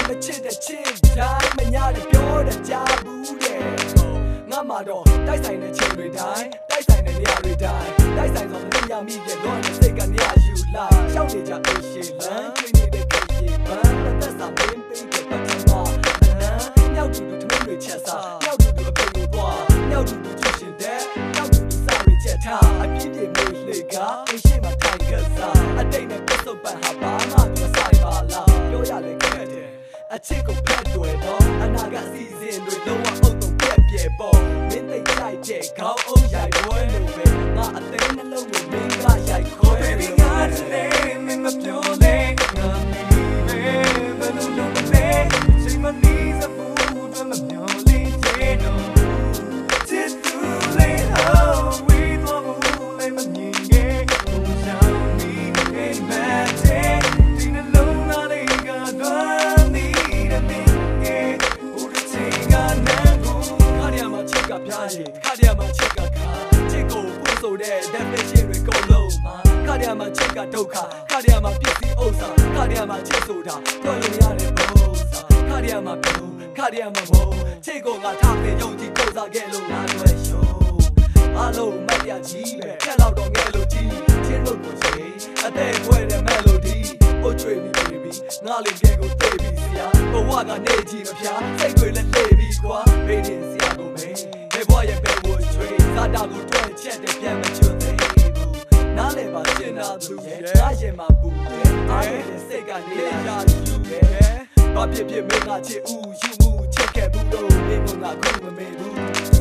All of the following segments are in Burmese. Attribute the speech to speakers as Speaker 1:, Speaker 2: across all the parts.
Speaker 1: မချစ်တဲ့ချစ်တိုင်းမညာတဲ့ပြောတဲ့ကြားဘူးတဲ့ငါမှတော့တိုက်ဆိုင်တဲ့ချိန်တွေတိုင်းတိုက်ဆိုင်တဲ့နေရာတွေတိုင်းတိုက်ဆိုင်ဆိုမလို့ရမိရဲ့လောနဲ့စိတ်ကနေရယူလာရှောက်နေကြအိရှိလမ်းတွေ့နေတဲ့ကိစ္စပန်းသက်စာမင်းပေးတဲ့ပတ်ချာမြောက်တူတူထမင်းတွေချက်စားမြောက်တူတူအပိတ်ကိုသွားမြောက်တူတူချစ်ရှင်တဲ့မြောက်တူတူစားတွေချက်ထားအပြည့်ပြည့်မေးလေကအိရှိမှာထိုင်ကစားအတိတ်နဲ့ပြတ်စုံပန်းဟာဘာမှမဆိုင်ပါလားပြောရလေခဲ့တယ်အချစ်ကိုဖတ်တွေ့တော့အနာကအစီအစဉ်တွေလုံးဝအုပ်တုံပြက်ပြဲပေါ့မင်းသိလိုက်တဲ့ခေါင်းအုပ်ရိုက်ဝဲလို့ပဲငါအသေးနှလုံးကိုမင်းကရိုက်ခွဲ Baby ငါတည်းမင်းမပြောလေငါမီးပဲဘယ်လိုလုပ်မလဲချိန်မနီးစဘူးတော့မပြောလေတဲ့တော့ချစ်သူလေးဟောဝီတော့ဘူးလေးမမြင်ရဲ့ဘုံဆောင်ပြီးအိမ်မက်တဲ့ဒီနှလုံးသားလေးကတော့နေတယ်မင်းရဲ့ဘုရားချိန်ကနန်းကိုခါရမှာချစ်ကပြားရင်ခါရမှာချစ်ကခါချစ်ကိုပို့ဆိုတဲ့ definition တွေကုန်လုံးမှာခါရမှာချစ်ကဒုက္ခခါရမှာပြည့်စည်ဥစ္စာခါရမှာချစ်ဆိုတာတွေ့လို့ရတဲ့ဘုရားခါရမှာပြုံးခါရမှာဘုံချစ်ကိုငါထားတဲ့ယုံကြည်ကိုးစားခဲ့လို့ငါတွေ့ရှုံးအားလုံးမပြကြီးပဲခက်တော့ငယ်လို့ကြီးချင်းလို့ကိုရှိအသေးခွဲတဲ့ melody အိုးချွေပြီးပြီငါလေးကဲကိုသိပြီစရာဘဝကနေကြည့်မဖြာစိတ်တွေလည်းလှည့်ပြီးကွာဘေးရင်စရာကိုမေးဘယ်ဘဝရဲ့ဘယ်ဝချွေစားတာကိုတွေ့ချက်တဲ့ပြန်မချွတ်သေးဘူးနားလေပါရှင်းတာသူရဲ့ငါရင်မှာပူတယ်အားရတဲ့စိတ်ကနေရာယူတယ်ဘာဖြစ်ဖြစ်မင်းကချစ်ဦးယူမှုချစ်ခဲ့ဘူးတော့မင်းကငါခုမမေ့ဘူး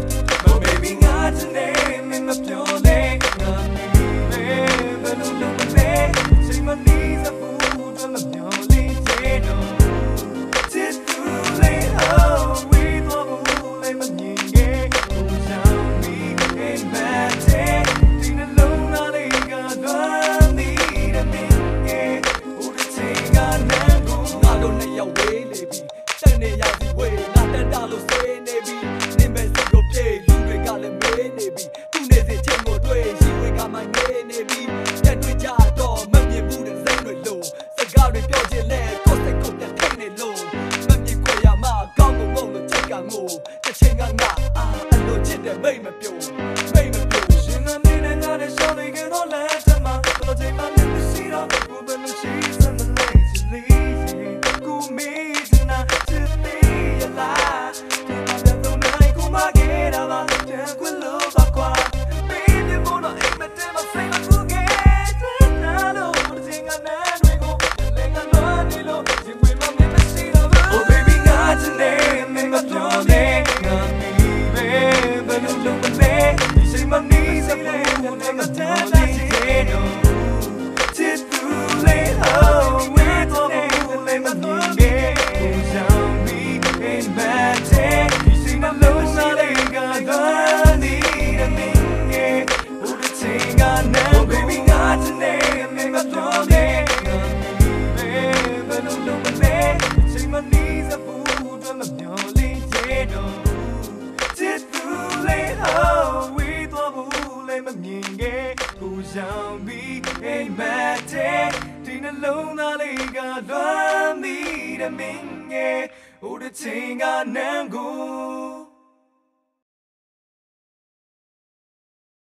Speaker 1: Oh baby ငါတနေ့မင်းမပြောလေငါမီးပဲဘယ်လိုလုပ်မလဲချိန်မနီးစဘူးတော့မပြောလေတဲ့တော့ချစ်သူလေးဟောဝီတော့ဘူးလေးမမြင်ရဲ့ဘုံဆောင်ပြီးအိမ်မက်တဲ့ဒီနှလုံးသားလေးကတော့နေတယ်မင်းရဲ့ဘုရားချိန်ကနန်းကိုငါတို့နှစ်ယောက်ဝေးလေပြီတက်နေရောက်စီဝေးငါတက်တာလို့ဆွေးနေပြီနင်ပဲစိတ်ကိုပြေလူတွေကလည်းမေးနေပြီသူနေစဉ်ချိန်ကိုတွေ့ရှိဝေးကမှငေးနေပြီတက်တွေ့ကြတော့မမြင်ဘူးတဲ့စိတ်တွေလို့စကားတွေပြောချင်လဲကိုယ်စိတ်ကိုပြတ်ထိနေလို့မမြင်ခွေရမှာကောင်းကိုငုံလို့ချစ်ကငိုတစ်ချိန်ကငါအလိုချစ်တဲ့မိတ်မပြုံရှင်မမင်းနဲ့ငါနဲ့ရှောင်းနေကြတော့လဲတမဘလို့ချိန်မှလည်းမရှိတော့ဘူးဘယ်လိုရှိစမ်းမလဲချစ်လေးကိုမီးနာချစ်သေးရလားဒီမှာတော့နိုင်ကိုမခဲ့တာပါတဲ့ကွလို့ပါကွာ Baby မို့တော့အိမ်မတဲမဆိုင်မကူခဲ့တဲ့နာလို့ဘယ်ချိန်ကနန်းတွေကိုလည်းကလွန်နေလို့ဒီဝေးမမမရှိတော့ဘူး Oh baby ငါတနေ့မင်းမပြောလေငါမီးပဲဘယ်လိုလုပ်မလဲဒီချိန်မှနေစဘူးနဲ့မတန်းနိုင်သေးတော့ချစ်သူလေးဟောဝေးတော့ဘူးလည်းမမြင်ရဲ့ဘုံဆောင်ပြီးအိမ်မက်တဲ့ဒီချိန်မှလုံးစားလေးကတော့နေတယ်မင်းရဲ့ဘုရားချိန်ကနန်း Oh baby ငါတနေ့မင်းမပြောလေငါမီးပဲဘယ်လိုလုပ်မလဲချိန်မှနေစဘူးတော့မပြောလေတဲ့တော့ချစ်သူလေးဟောဝေးတော့ဘူးလည်းမမြင်ရဲ့ကိုဆောင်ပြီးအိမ်မက်တဲ့ဒီနှလုံးသားလေးကလွမ်းမိတယ်မင်းရဲ့ဟိုတစ်ချိန်ကနန်းကို